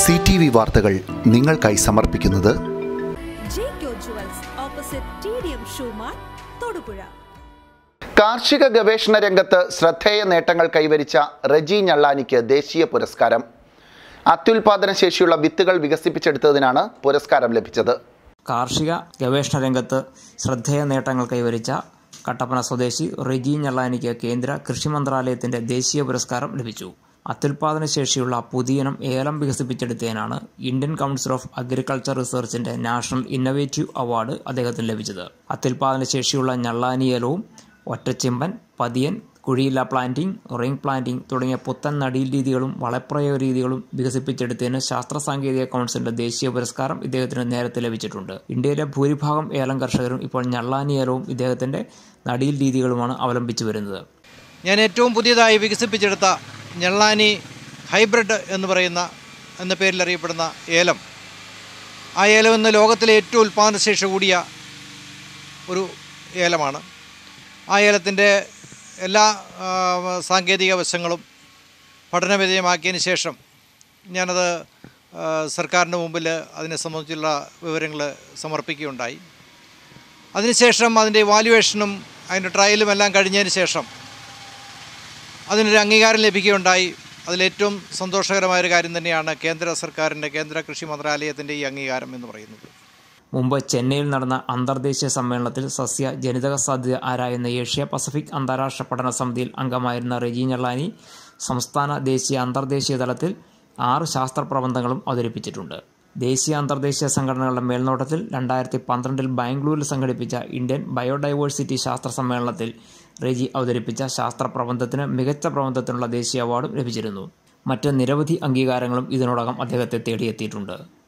CTV വാർത്തകൾ നിങ്ങൾക്കായി സമർപ്പിക്കുന്നത് കാർഷിക ഗവേഷണ രംഗത്ത് ശ്രദ്ധേയ നേട്ടങ്ങൾ കൈവരിച്ച റെജി ഞള്ളാനിക്ക് ദേശീയ പുരസ്കാരം. അത്യുൽപാദന ശേഷിയുള്ള വിത്തുകൾ വികസിപ്പിച്ചെടുത്തതിനാണ് പുരസ്കാരം ലഭിച്ചത്. കാർഷിക ഗവേഷണ രംഗത്ത് ശ്രദ്ധേയ നേട്ടങ്ങൾ കൈവരിച്ച കട്ടപ്പന സ്വദേശി റെജി ഞള്ളാനിക്ക് കേന്ദ്ര കൃഷി മന്ത്രാലയത്തിന്റെ ദേശീയ പുരസ്കാരം ലഭിച്ചു. അത്യുൽപാദന ശേഷിയുള്ള പുതിയനം ഏലം വികസിപ്പിച്ചെടുത്തതിനാണ് ഇന്ത്യൻ കൗൺസിൽ ഓഫ് അഗ്രികൾച്ചർ റിസർച്ചിന്റെ നാഷണൽ ഇന്നൊവേറ്റീവ് അവാർഡ് അദ്ദേഹത്തിന് ലഭിച്ചത്. അത്യുൽപാദന ശേഷിയുള്ള ഞള്ളാനി ഏലവും ഒറ്റച്ചിമ്പൻ, പതിയൻ, കുഴിയില്ല പ്ലാന്റിംഗ്, റിംഗ് പ്ലാന്റിംഗ് തുടങ്ങിയ പുത്തൻ നടീൽ രീതികളും വളപ്രയോഗ രീതികളും വികസിപ്പിച്ചെടുത്തതിന് ശാസ്ത്ര സാങ്കേതിക കൗൺസിലിന്റെ ദേശീയ പുരസ്കാരം ഇദ്ദേഹത്തിന് നേരത്തെ ലഭിച്ചിട്ടുണ്ട്. ഇന്ത്യയിലെ ഭൂരിഭാഗം ഏലം കർഷകരും ഇപ്പോൾ ഞള്ളാനി ഏലവും ഇദ്ദേഹത്തിന്റെ നടീൽ രീതികളുമാണ് അവലംബിച്ചു വരുന്നത്. ഞാൻ ഏറ്റവും പുതിയതായി വികസിപ്പിച്ചെടുത്ത ഞള്ളാനി ഹൈബ്രിഡ് എന്ന പേരിൽ അറിയപ്പെടുന്ന ഏലം, ആ ഏലം ഇന്ന് ലോകത്തിലെ ഏറ്റവും ഉൽപ്പാദനശേഷി കൂടിയ ഒരു ഏലമാണ്. ആ ഏലത്തിൻ്റെ എല്ലാ സാങ്കേതിക വശങ്ങളും പഠനവിധേയമാക്കിയതിന് ശേഷം ഞാനത് സർക്കാരിൻ്റെ മുമ്പിൽ അതിനെ സംബന്ധിച്ചുള്ള വിവരങ്ങൾ സമർപ്പിക്കുകയുണ്ടായി. അതിനുശേഷം അതിൻ്റെ ഇവാലുവേഷനും അതിൻ്റെ ട്രയലും എല്ലാം കഴിഞ്ഞതിന് ശേഷം അതിനൊരു അംഗീകാരം ലഭിക്കുകയുണ്ടായി. അതിലേറ്റവും സന്തോഷകരമായൊരു കാര്യം തന്നെയാണ് കേന്ദ്ര സർക്കാരിൻ്റെ, കേന്ദ്ര കൃഷി മന്ത്രാലയത്തിൻ്റെ ഈ അംഗീകാരം എന്ന് പറയുന്നത്. മുമ്പ് ചെന്നൈയിൽ നടന്ന അന്തർദേശീയ സമ്മേളനത്തിൽ സസ്യ ജനിതക സാധ്യത ആരായുന്ന ഏഷ്യ പസഫിക് അന്താരാഷ്ട്ര പഠന സമിതിയിൽ അംഗമായിരുന്ന റെജി ഞള്ളാനി സംസ്ഥാന, ദേശീയ, അന്തർദേശീയ തലത്തിൽ 6 ശാസ്ത്ര പ്രബന്ധങ്ങളും അവതരിപ്പിച്ചിട്ടുണ്ട്. ദേശീയ, അന്തർദേശീയ സംഘടനകളുടെ മേൽനോട്ടത്തിൽ 2012 ബാംഗ്ലൂരിൽ സംഘടിപ്പിച്ച ഇന്ത്യൻ ബയോഡൈവേഴ്സിറ്റി ശാസ്ത്ര സമ്മേളനത്തിൽ റെജി അവതരിപ്പിച്ച ശാസ്ത്ര പ്രബന്ധത്തിന് മികച്ച പ്രബന്ധത്തിനുള്ള ദേശീയ അവാർഡും ലഭിച്ചിരുന്നു. മറ്റ് നിരവധി അംഗീകാരങ്ങളും ഇതിനോടകം അദ്ദേഹത്തെ തേടിയെത്തിയിട്ടുണ്ട്.